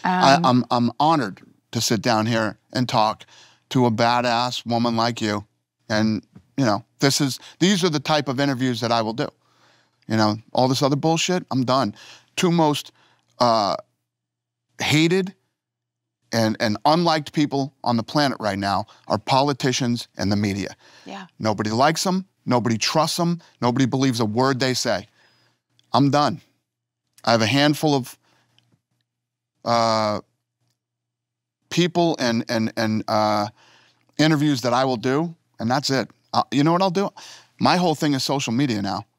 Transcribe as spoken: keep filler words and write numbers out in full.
I, I'm, I'm honored to sit down here and talk to a badass woman like you. And, you know, this is, these are the type of interviews that I will do. You know, all this other bullshit, I'm done. Two most uh, hated and, and unliked people on the planet right now are politicians and the media. Yeah. Nobody likes them. Nobody trusts them. Nobody believes a word they say. I'm done. I have a handful of uh, people and, and, and uh, interviews that I will do, and that's it. Uh, you know what I'll do? My whole thing is social media now.